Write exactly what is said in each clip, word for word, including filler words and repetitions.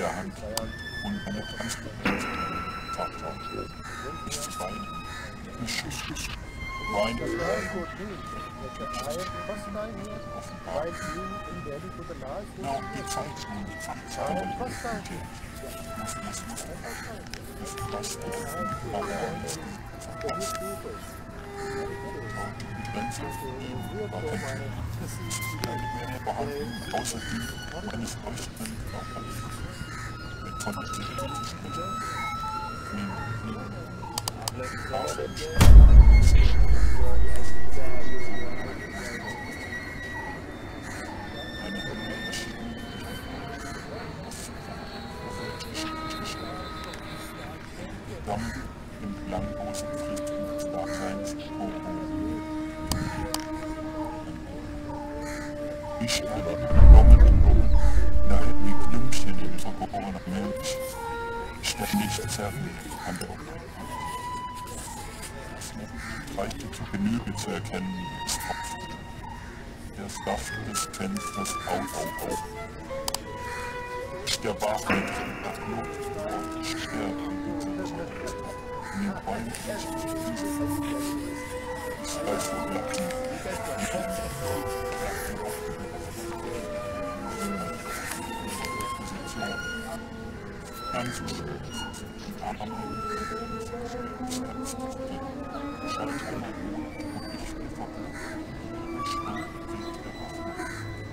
der Hand und eine Transportation. Nicht zu weinen. Nicht schisch. Weinen. Offenbar. Ja, und die Zeit, die Zeit, aber die Geschichte. Muss das machen. Das passt auf. Aber das passt. Die Grenze war weg. Keine mehr vorhanden, außer die meines leuchtenden Körpers. Mit von der Seele zu sprechen. Eine Hunde erschienen. Damm im klanglosen Frieden des Daseins geboren. Ich aber genommen genommen, daher wie Klümpchen in vergorener Milch, ständig zerrend an der Oberfläche. Reichte zu Genüge zu erkennen, es tropft. Der Saft des Fensters auf, auf, auf. Der Wahrheit nach Luft und Sterben in den Bäumen des Weißwurlacken Position. Ganz schön. Arme, Schalteimer und ich will verbunden. Schwung wild bewaffnet.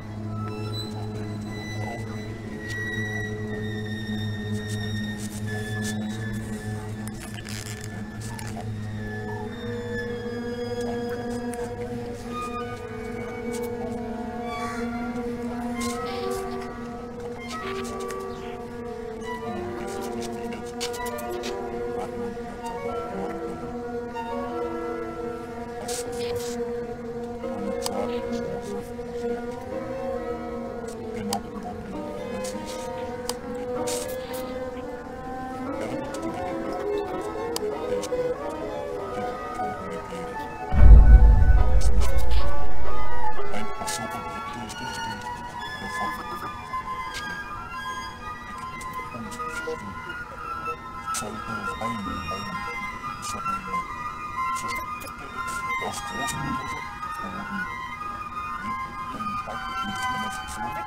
Auf großen Boden liegt ein Tag mit einer Versuch.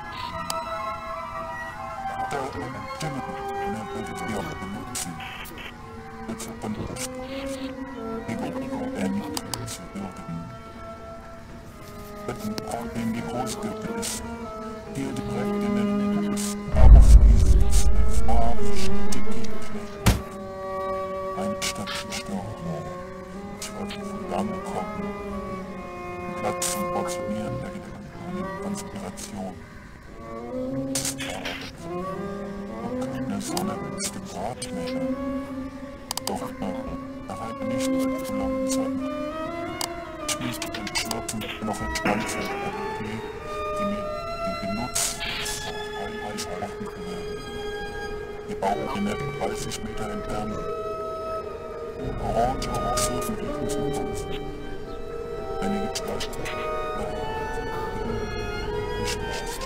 Der Stimme in der Bildung benutzen. Wird zu benutzt. Ego, Ego, ähnlich zu wirken. Wetten, in die Großgürtel ist. Hier direkt in den Fuß, aber fließt Farbe, stickig, ein Stadtgestorben. Ich wollte von lange kommen. Platz zum Portionieren der Gedanken und Konspiration. Und keine Sonne ist im Ort mehr. Doch nach einer nicht zu langen Zeit. Ich nicht entschlossen, noch entspannt zu die, die mir den Genuss Freiheit machen werden. Die Baulinie dreißig Meter entfernt. Orange, orange, mit dem Fuß. Einige Gestalten. Ich nicht.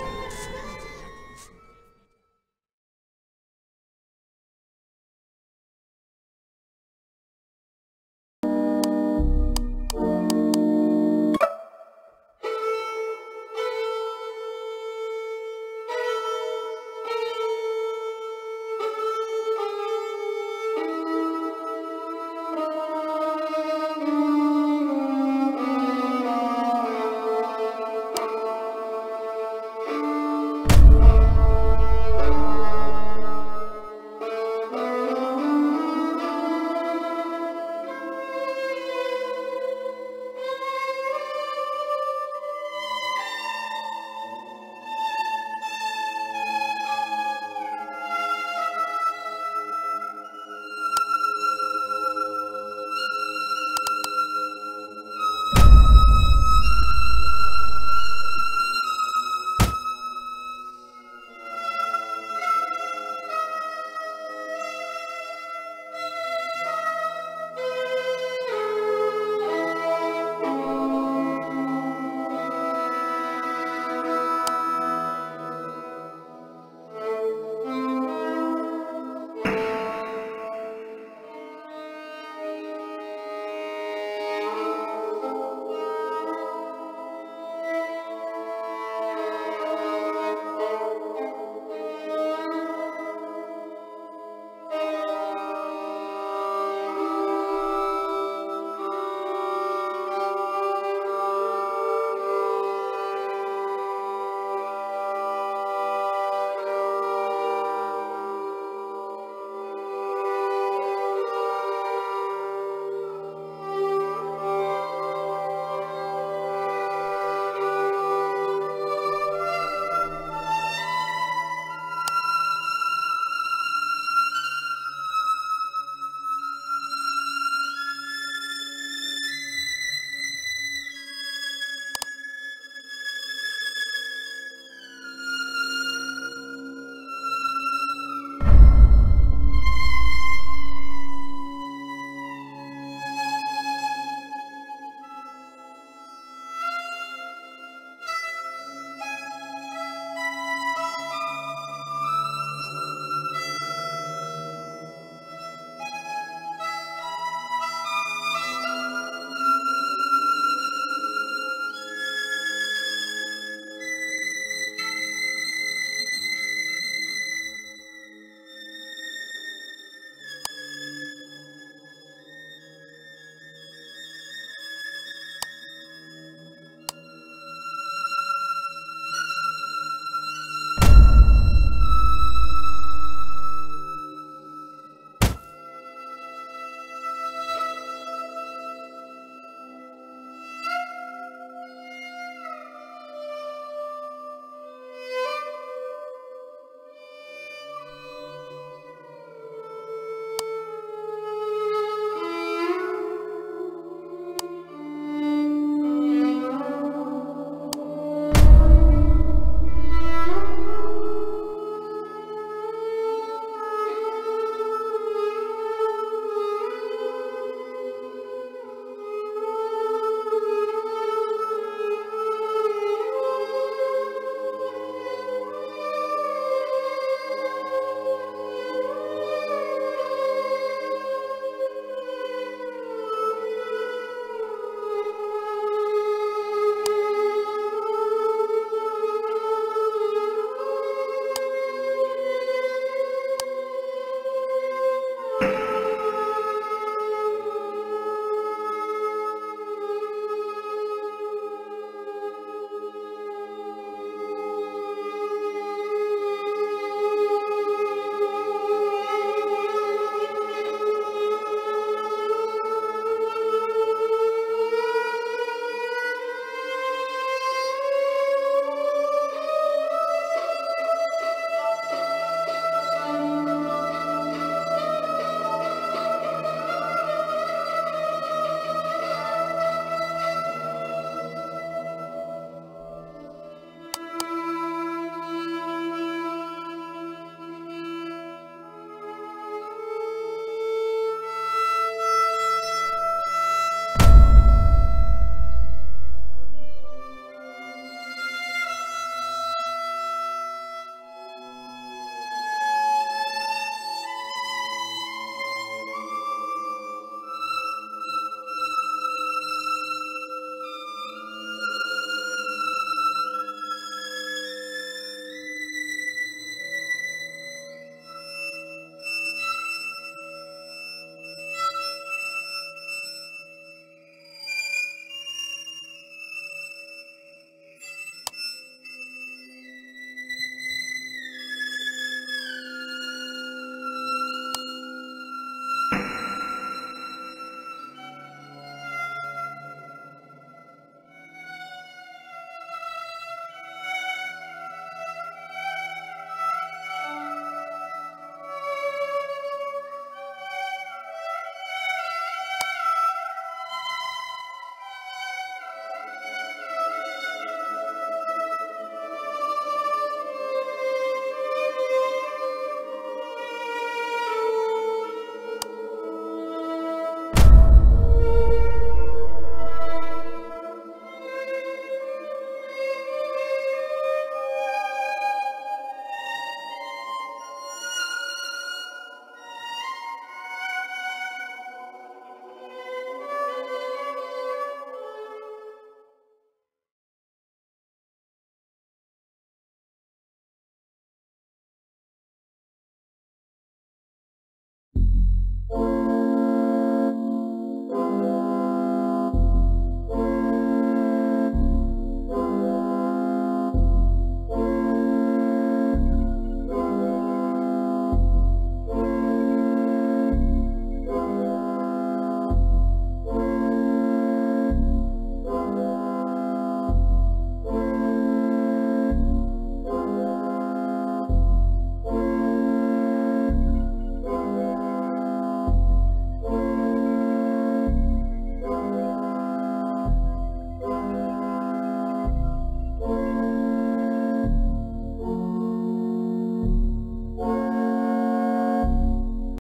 Tschüss.